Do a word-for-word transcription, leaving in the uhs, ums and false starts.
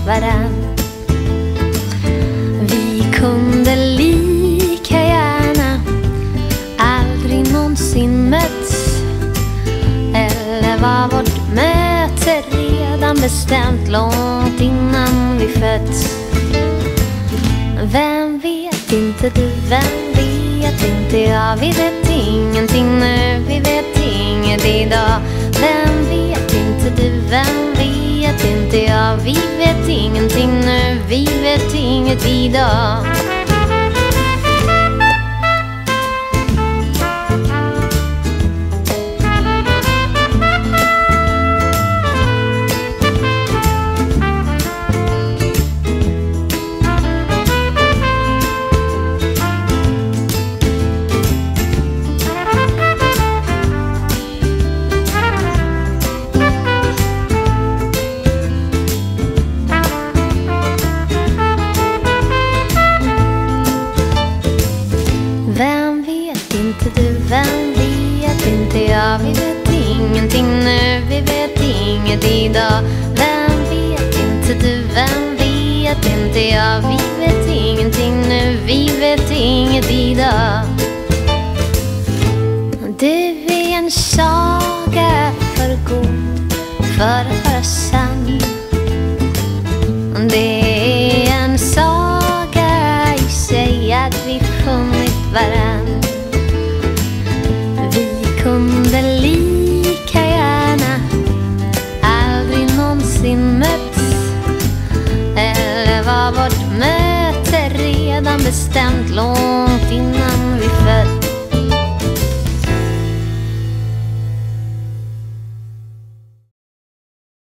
varann. Vi kunde lika gärna aldrig någonsin mötts. Eller var vårt möte redan bestämt långt innan vi fötts. Vem vet inte du, vem vet inte jag. Vi vet ingenting nu, vi vet inget idag. Vem vet inte du, vem vet inte jag. Vi vet ingenting nu, vi vet inget idag. Vem vet inte du, vem vet inte jag. Vi vet ingenting nu, vi vet inget idag. Vem vet inte du, vem vet inte jag. Vi vet ingenting nu, vi vet inget idag. Du är en saga för god för att vara sann. Det är en saga i sig att vi funnit varann. Vi kunde lika gärna aldrig någonsin mötts. Eller var vårt möte redan bestämt långt